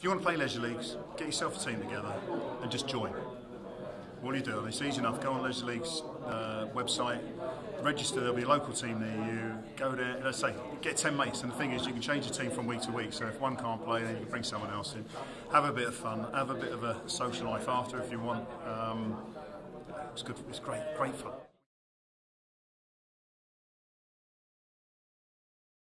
If you want to play Leisure Leagues, get yourself a team together and just join. All you do, it's easy enough, go on Leisure League's website, register, there'll be a local team near you, go there, let's say, get 10 mates, and the thing is you can change your team from week to week, so if one can't play then you can bring someone else in, have a bit of fun, have a bit of a social life after if you want. It's good, it's great fun.